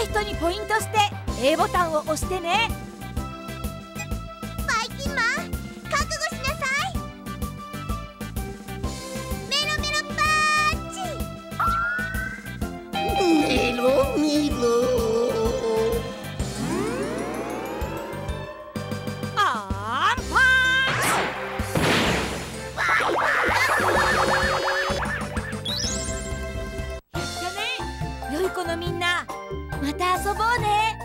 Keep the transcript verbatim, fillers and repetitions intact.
人にポイントして A ボタンを押してね。 ばいきんまん覚悟しなさい。メロメロパーチ。 メロメロ。 アンパンチ。やったね。良い子のみんな、また遊ぼうね。